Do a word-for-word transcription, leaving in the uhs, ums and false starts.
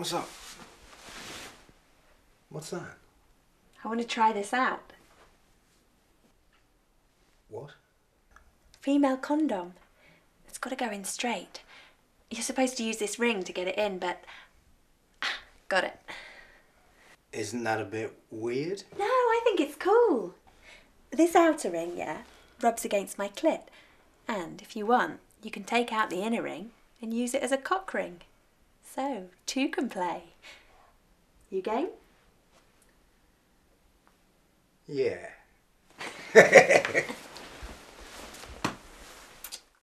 What's up? What's that? I want to try this out. What? Female condom. It's got to go in straight. You're supposed to use this ring to get it in, but... got it. Isn't that a bit weird? No, I think it's cool. This outer ring, yeah, rubs against my clit. And if you want, you can take out the inner ring and use it as a cock ring. So, two can play. You game? Yeah.